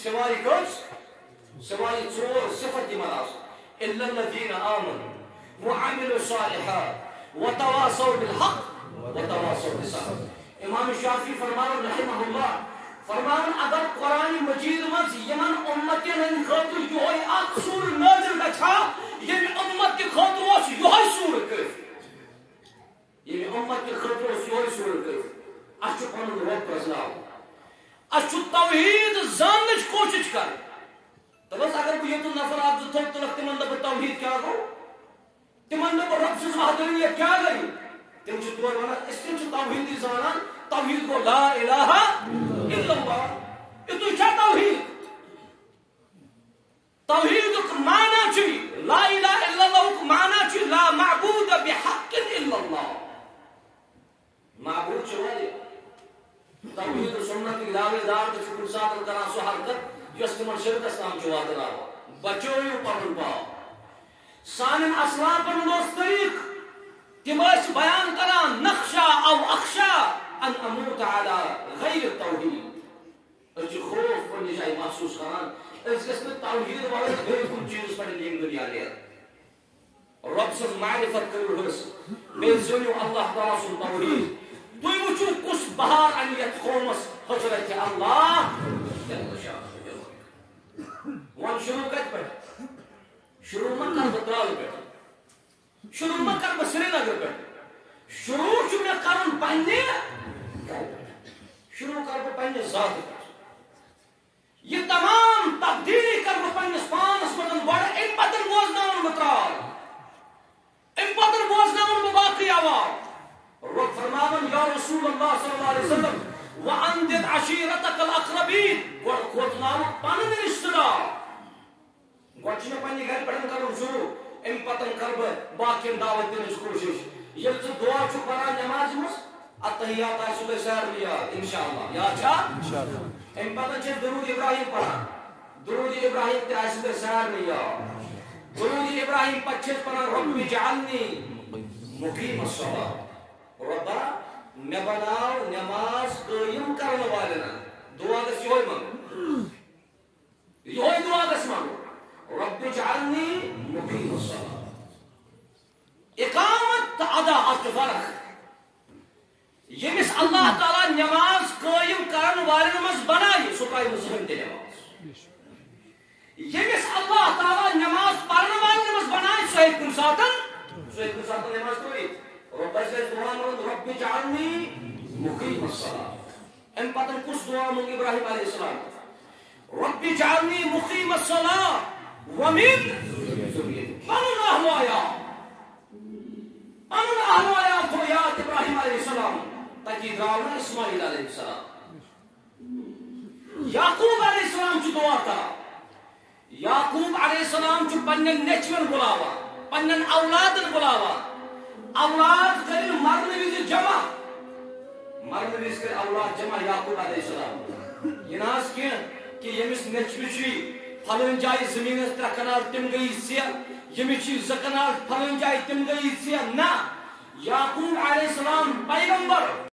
سوائے کس سوائے ژور صفت یمن آسن الا الذين آمنوا وعملوا الصالحات وتواصوا بالحق وتواصوا بالصبر امام شافعی فرمان رحمہ اللہ فرمان اگر قرآن مجید مز یمن امتین ہند خاطر یہ اخ سور نازل گھا یم امت کے خاطر اس یہ سور کر یم امت کے خاطر اس یہ سور کر اچھ پن رب پرزناو اچھ توحید زانچ کوشش کر تو بس اگر بہ یہ نفر آپ جو تھوک تلک تمن دپ توحید کیا گو تمن دپ رب سز وحدانیت کیا گئی تم چھ تور ونان اس تم چھ توحید زانان توحید کو لا الہ الا اللہ یہ تو کیا توحید توحید کا معنی چھ لا الہ الا اللہ کا معنی چھ لا معبود بحق الا اللہ معبود چھ توحید سنت کی لاوے دار کے کل ساتھ کرا سو حرکت یس تمن شرک اسلام چھ واتنا بچویو پنن پاو سانن اسلافن دوست طریق تم بیان کران نخشا او اخشا ان اموت على غیر التوحید اس خوف پنہ جائے محسوس کران اس گھس توحید والے غیر کن چیز پر دین دنیا لے رب سن معرفت کرو حرس بے زنیو اللہ تعالی سن توحید تھی وچو کس بہار انیت قومس حضرت اللہ ون شروع کت پہ شروع مت کر بتراو پہ شروع مت کر سری نگر پہ شروع چھ میں کرن پننے شروع کر پننے ذات پہ یہ تمام تبدیلی کر پننس پانس مدن بڑ ام پتن بوزناون بتراو ام پتن بوزناون باقی آواز رب فرماون یا رسول اللہ صلی اللہ علیہ وسلم وَأَنْدِرْ عَشِيرَتَكَ الْأَقْرَبِينَ گوڑ کھوتناو پانن رشتہ دار گوڑ چھنے پننی گھر پڑھن کرن شروع ام پتن کر باقین دعوت دینس کوشش یل تو دعا چھو پڑھا نماز مس التحیات آئی صبح سیر لیا انشاءاللہ یا اچھا انشاءاللہ ام پتن چھے درود ابراہیم پڑھا درود ابراہیم تے آئی صبح سیر لیا درود ابراہیم پچھے پڑھا رب جعلنی مقیم الصلاة ربا میں بناو نماز قائم کرنے والنا دعا دس یہ مانگو یہ دعا دس مانگو رب جعلنی مقیم الصلاة اقامت ادا ات فرق یمس اللہ تعالی نماز قائم کرنے والن مز بنائی سو قائم ذہن تے نماز یمس اللہ تعالی نماز پڑھنے والن مز بنائی سو ایک ساتن نماز کوئی رب رب جعلنی مقیم الصلاة ام پتن کس دعا مونگ ابراہیم علیہ السلام رب جعلنی مقیم الصلاة ومن پنن اہل آیا پنن اہل آیا تو یاد ابراہیم علیہ السلام تاکہ دراؤنا اسماعیل علیہ السلام یعقوب علیہ السلام چھ دعا کرا یعقوب علیہ السلام چھ پنن نیچون بلاوا پنن اولادن بلاوا اولاد کرن مرن وز جمع مرن وز کر اولاد جمع یعقوب علیہ السلام یہ ناس کہ یمس نچوچی پھلن جائے زمین ترہ کنال تم گئی سی یمچی ز کنال پھلن جائے تم گئی سی نہ یعقوب علیہ السلام پیغمبر